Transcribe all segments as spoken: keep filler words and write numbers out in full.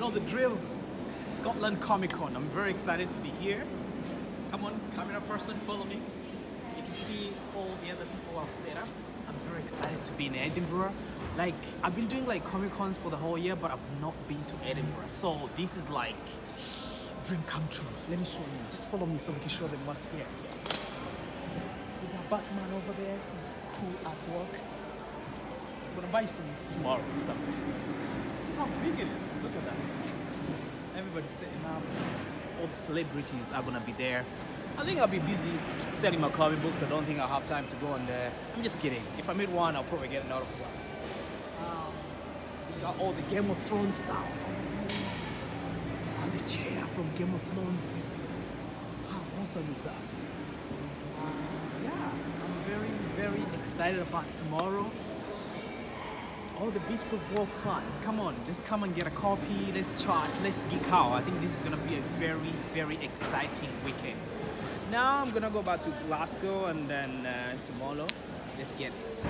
know the drill. Scotland Comic Con. I'm very excited to be here. Come on, camera person, follow me. You can see all the other people I've set up. I'm very excited to be in Edinburgh. Like, I've been doing like Comic Cons for the whole year, but I've not been to Edinburgh. So this is like dream come true. Let me show you. Just follow me so we can show them what's here. We got Batman over there, some cool artwork. I'm gonna buy some tomorrow or something. See how big it is. Look at that. Everybody's setting up. All the celebrities are gonna be there. I think I'll be busy selling my comic books. I don't think I'll have time to go on there. I'm just kidding. If I meet one, I'll probably get another one. Um, we got all the Game of Thrones stuff. And the chair from Game of Thrones. How awesome is that? Uh, yeah, I'm very, very excited about tomorrow. All the Beats of War fans, come on, just come and get a copy. Let's chat, let's geek out. I think this is gonna be a very, very exciting weekend. Now I'm gonna go back to Glasgow and then uh, tomorrow. Let's get this.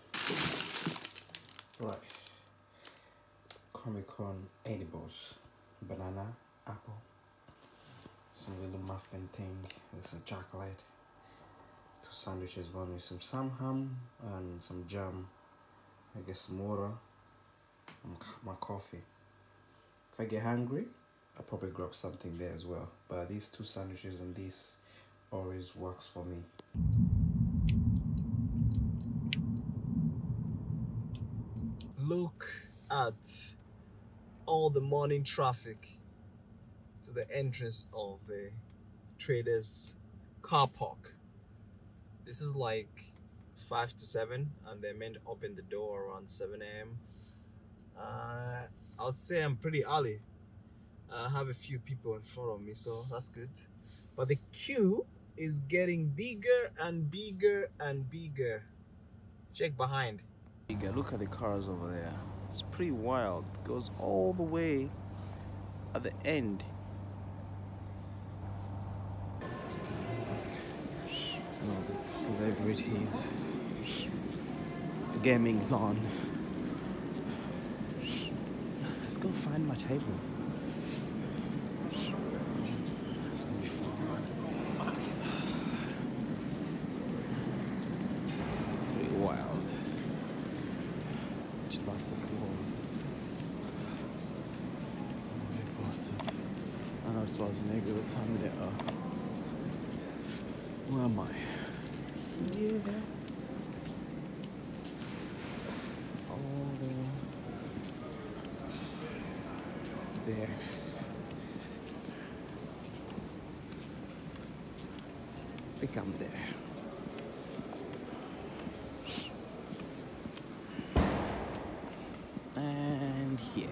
Right. Comic Con edibles. Banana, apple, some little muffin thing with some chocolate, two sandwiches, one with some sam ham and some jam, I guess some water, and my coffee. If I get hungry, I'll probably grab something there as well. But these two sandwiches and this always works for me. Look at all the morning traffic to the entrance of the traders car park. This is like five to seven and they're meant to open the door around seven A M Uh, I would say I'm pretty early. I have a few people in front of me, so that's good. But the queue is getting bigger and bigger and bigger. Check behind. Look at the cars over there. It's pretty wild. It goes all the way at the end. All the celebrities. The gaming's on. Let's go find my table. It's gonna be fun. It's pretty wild. I know Schwarzenegger would tell me that. Uh, where am I? Here. All the there. I think I'm there. And here.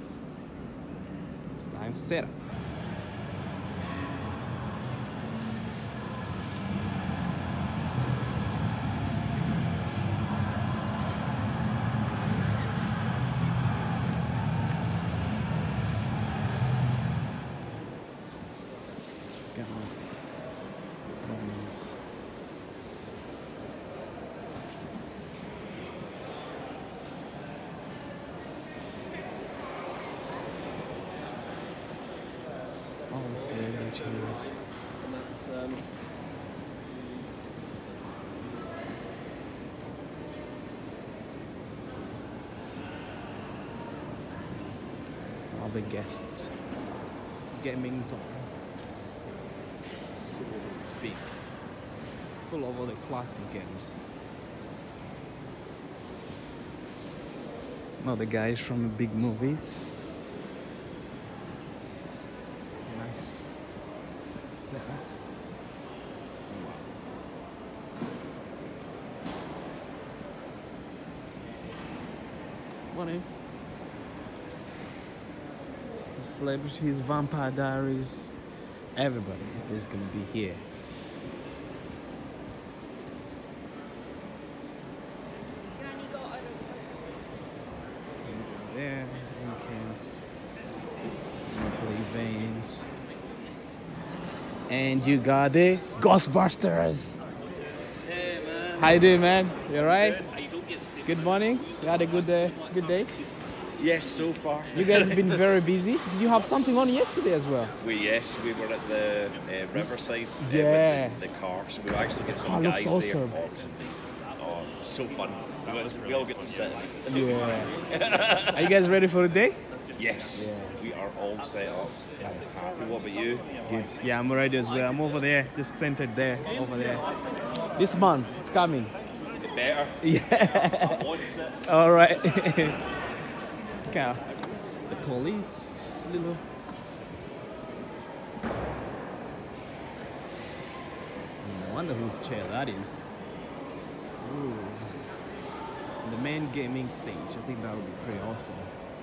It's time to set up. All the celebrities. And that's um all the guests. Gaming's on. So big. Full of all the classic games. All the guys from big movies. Nice setup. Wow. Morning. The celebrities, Vampire Diaries, everybody is gonna be here. There, entrance, monthly veins, and you got the Ghostbusters. Hey man. How you doing, man? You alright? Good. How you doing? Good morning. You had a good day. Good day. Yes, so far. You guys have been very busy. Did you have something on yesterday as well? We yes, we were at the uh, riverside uh, Yeah. with the, the car, so we actually get some car looks guys awesome. there. Awesome. Oh, so fun. We, all, we all get to sit. Yeah. Are you guys ready for the day? Yes, Yeah. we are all set up. Happy. What about you? Good. Yeah, I'm ready as well. I'm over there, just centered there, over there. This month, it's coming. It better. Yeah. All right. Okay. The police, little. I wonder whose chair that is. Ooh. The main gaming stage. I think that would be pretty awesome.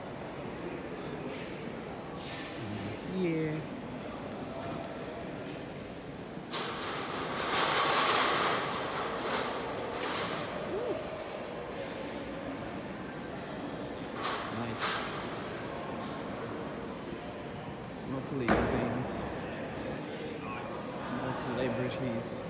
Yeah. Nice. Locally events. More celebrities.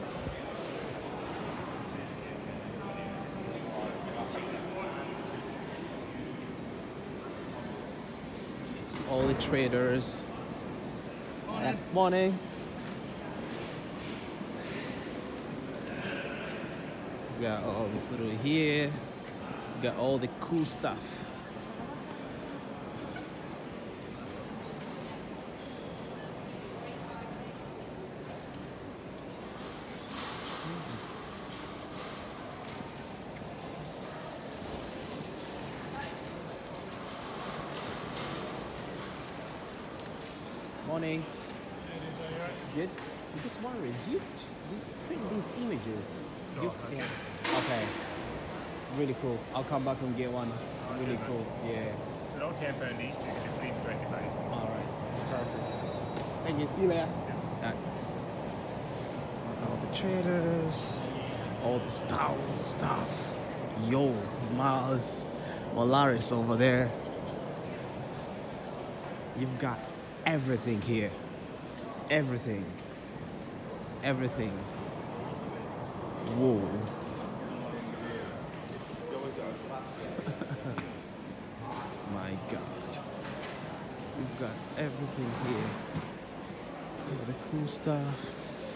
All the traders. Morning. Morning. We got all through here. We got all the cool stuff. Morning. Good. I'm just wondering, do you, do you print these images? Do you, yeah. Okay. Really cool. I'll come back and get one. Really cool. Yeah. They're all ten pound each. You can do three for twenty-five. All right. Perfect. Thank you. See you later. Yeah. All the traders, all the Star Wars stuff. Yo, Miles, Molaris over there. You've got everything here. Everything. Everything. Whoa. My God. We've got everything here. All the cool stuff.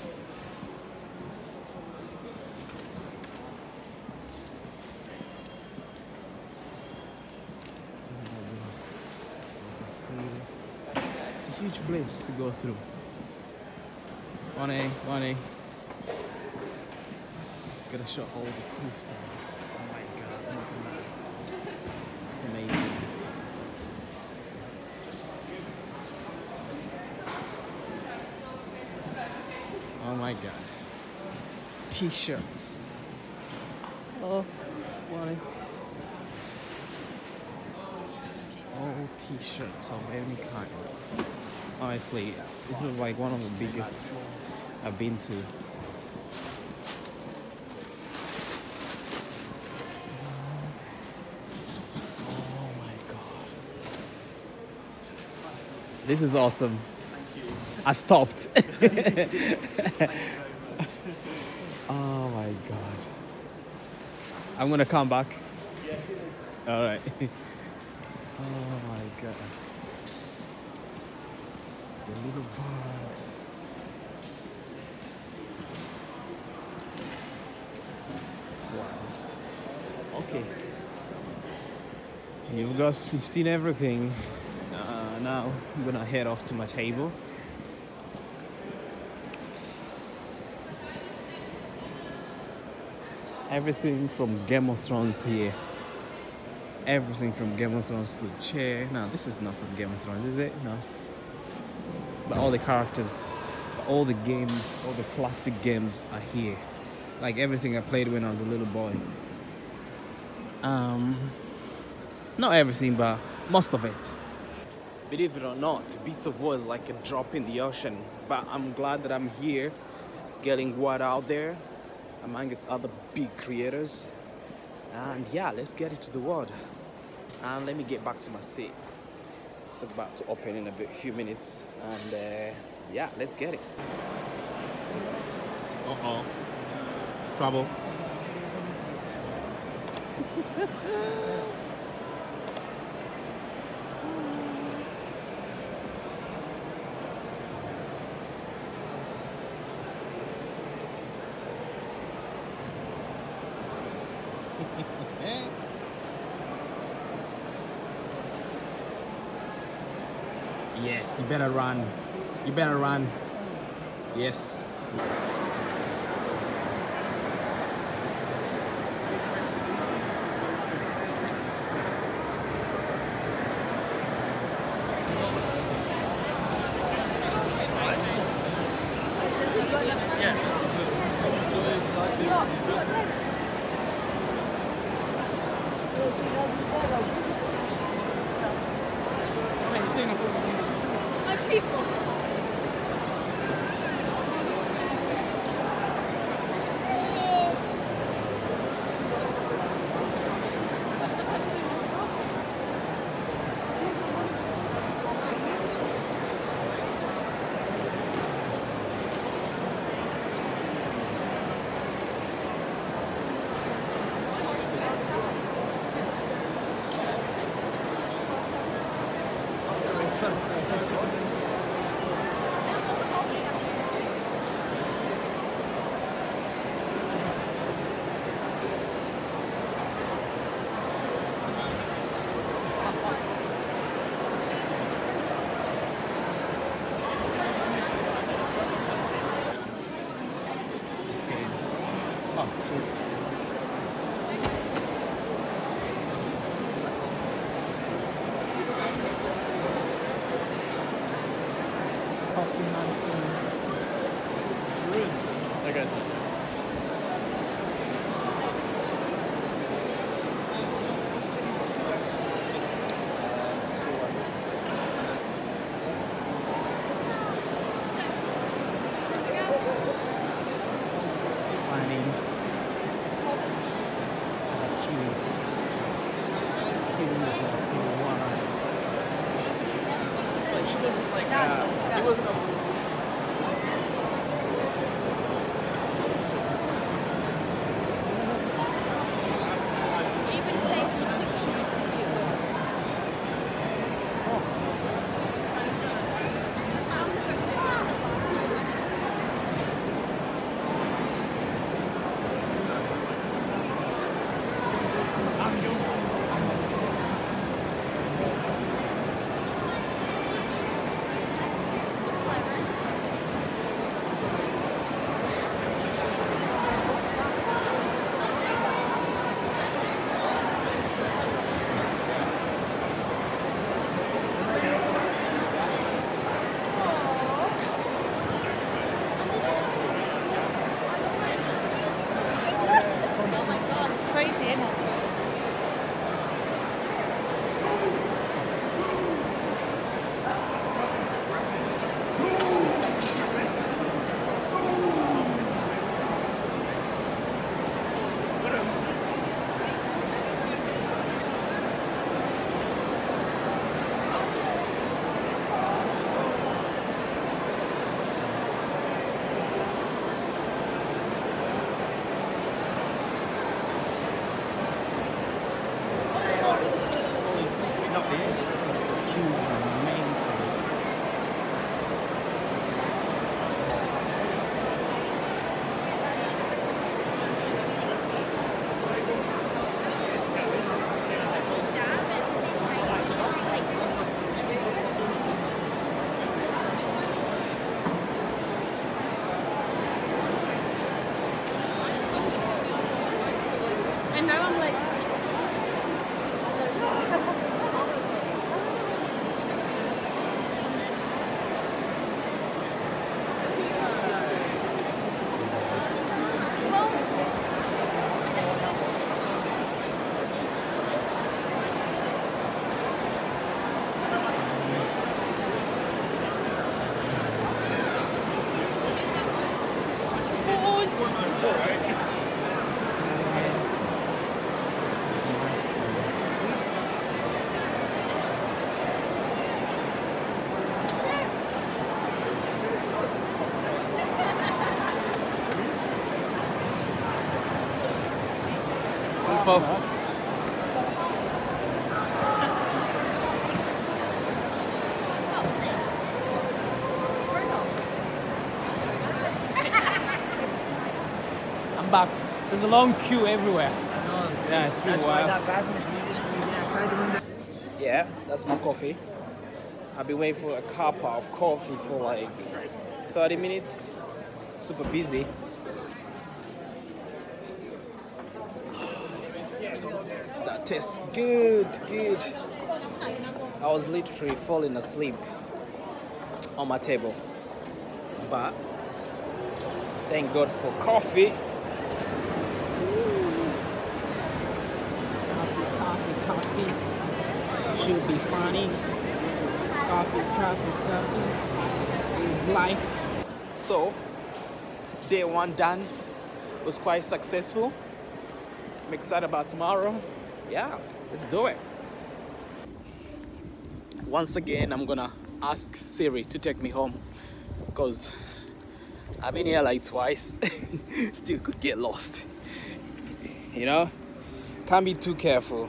It's a huge place to go through. one A, one A. Gotta show all the cool stuff. Oh my God, look at that. It's amazing. Oh my God. T-shirts. Oh, one A. All T-shirts of any kind. Honestly, this is like one of the biggest I've been to. Oh my God. This is awesome. I stopped. Oh my God. I'm gonna come back. All right. Oh my God. The little bugs. Wow. Okay. You've got you've seen everything. Uh, now I'm gonna head off to my table. Everything from Game of Thrones here. Everything from Game of Thrones to the chair. No, this is not from Game of Thrones, is it? No. But all the characters, all the games, all the classic games are here. Like everything I played when I was a little boy. Um, not everything, but most of it. Believe it or not, Beats of War is like a drop in the ocean. But I'm glad that I'm here, getting word out there amongst other big creators. And yeah, let's get it to the world. And let me get back to my seat. It's about to open in a bit, few minutes. And uh, yeah, let's get it. Uh-oh. Trouble. Yes, you better run. You better run. Yes. My people. That guy's Signings. Queues. Queues of water. But he wasn't like uh, he wasn't a Even taking a picture with you. Oh my god, it's crazy, isn't it? queues are mandatory. And now I'm like, I'm back. There's a long queue everywhere. No, Yeah, it's been That's a why while. that badness in this one. Yeah, try doing that. Yeah, that's my coffee. I've been waiting for a cup of coffee for like thirty minutes. Super busy. That tastes good, good. I was literally falling asleep on my table. But thank God for coffee. Coffee, coffee, coffee. Should be funny. Coffee, coffee, coffee is life. So, day one done was quite successful. I'm excited about tomorrow. Yeah, let's do it. Once again, I'm gonna ask Siri to take me home because I've been here like twice. Still could get lost. You know, can't be too careful.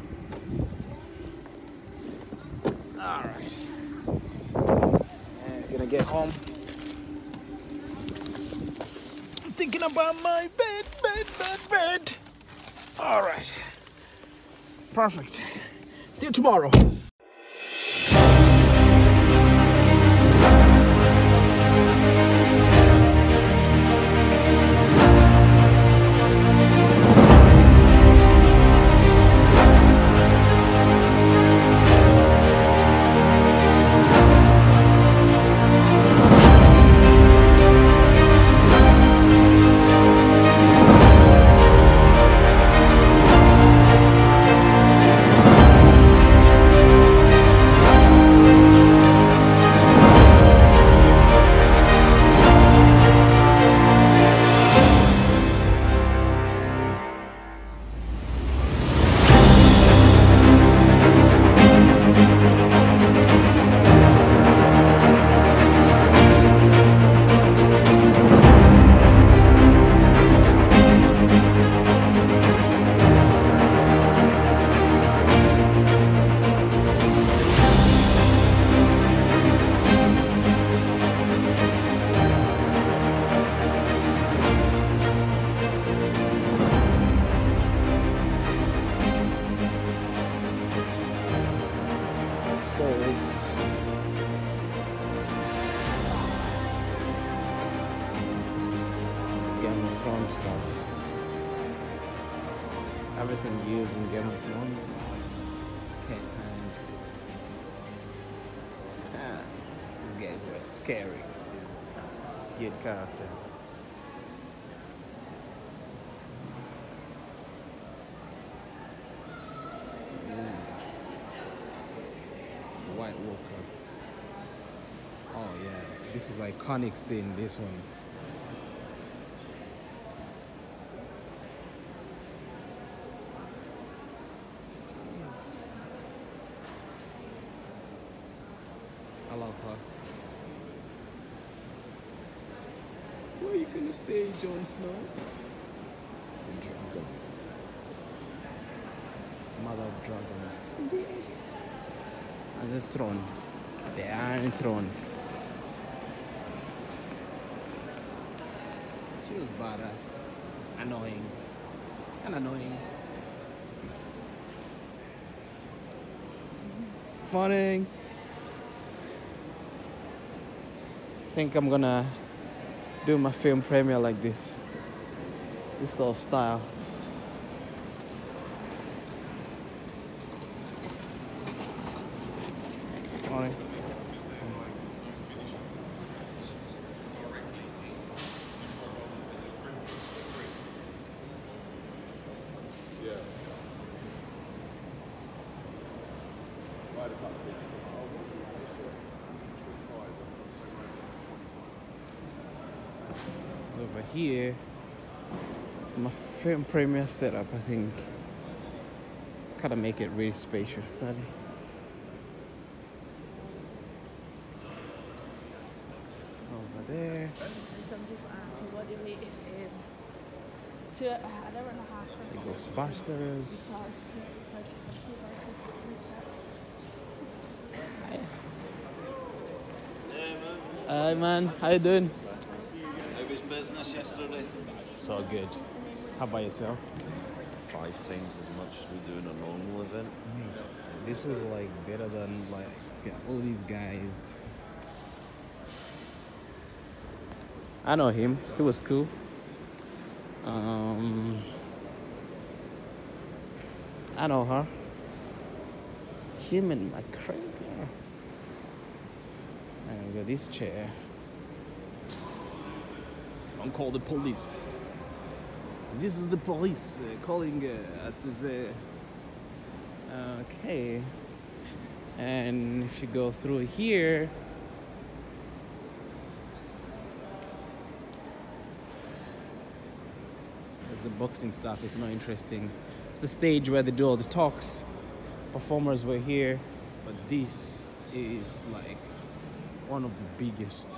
All right, and gonna get home. I'm thinking about my bed, bed, bed, bed. All right, perfect. See you tomorrow. Swords. Game of Thrones stuff. Everything used in Game of Thrones. Can't hand. Ah, these guys were scary. Good character. White Walker. Oh yeah, this is iconic scene, this one. Jeez. I love her. What are you gonna say, Jon Snow? The dragon. Mother of dragons. And the eggs. And the throne, the Iron Throne. She was badass, annoying, kind of annoying. Morning. I think I'm gonna do my film premiere like this, this sort of style. Morning. Over here, my film premiere setup, I think, kind of make it really spacious. Study. Over there. The Ghostbusters. Hi man, how you doing? How was business yesterday? So good. How about yourself? five times as much as we do in a normal event. This was like better than like all these guys. I know him. He was cool. Um, I know her. Him and my crate. And we got this chair. Don't call the police. This is the police uh, calling uh, to the. Okay. And if you go through here, there's the boxing stuff. It's not interesting. It's the stage where they do all the talks. Performers were here, but this is like one of the biggest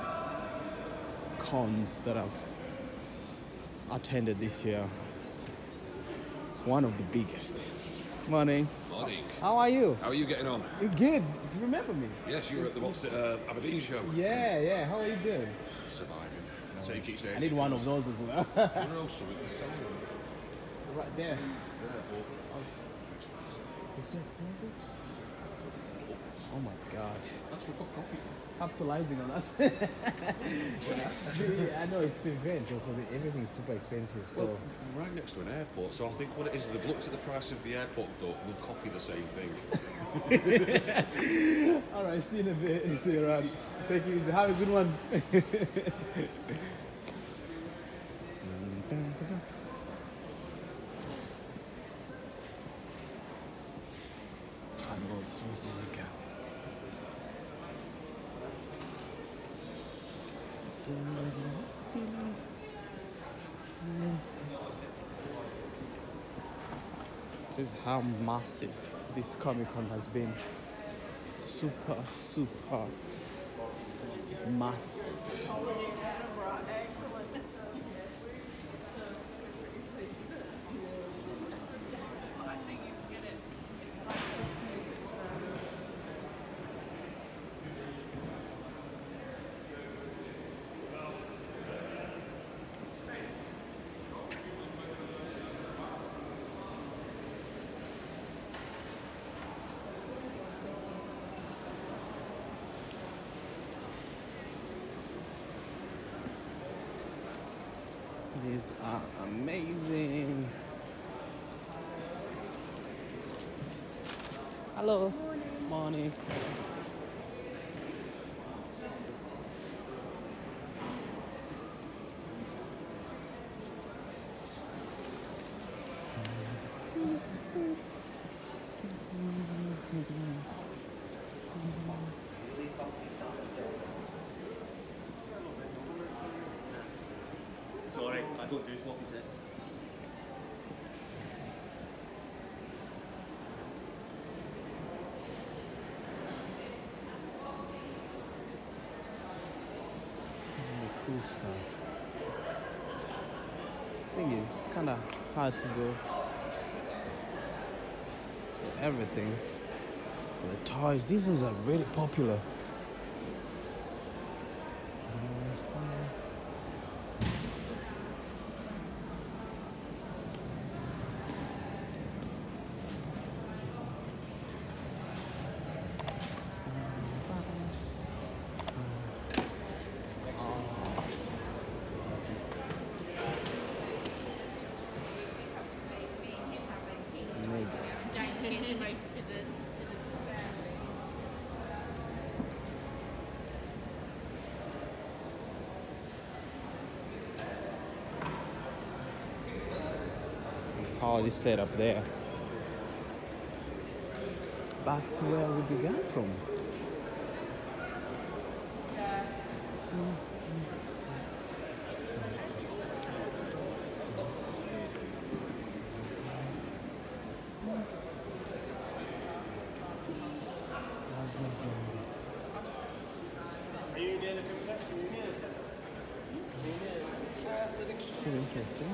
cons that I've attended this year. One of the biggest. Morning. Morning. How are you? How are you getting on? You're good. Do you remember me? Yes, you were at the what's it, uh, Aberdeen show. Yeah, yeah. How are you doing? Surviving. Take each day. I need one of those as well. Do you know something? Selling them. Right there. Yeah, Is it expensive? Oh my god. that's for coffee. Capitalizing on us. I know it's the event, also the, everything's super expensive. So Well, we're right next to an airport, so I think what it is, they've looked at the price of the airport though, we'll copy the same thing. all right, see you in a bit. See you around. Take it easy. Have a good one. This is how massive this Comic Con has been. Super, super massive. These are amazing. Hello. Morning. Morning. Sorry, I don't do sloppy set. Cool stuff. The thing is, it's kind of hard to go for everything. The toys, these ones are really popular. All is set up there. Back to where we began from. Pretty interesting.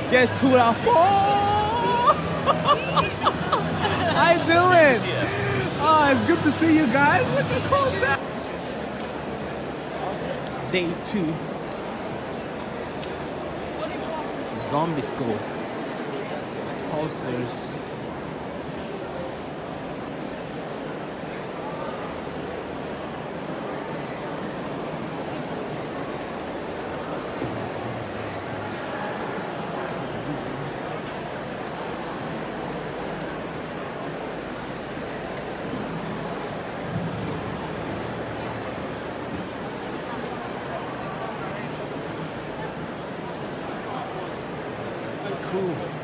Guess who I for? How you doing? Oh, it's good to see you guys. Look at close up. Day two. Zombie school. Posters. Cool.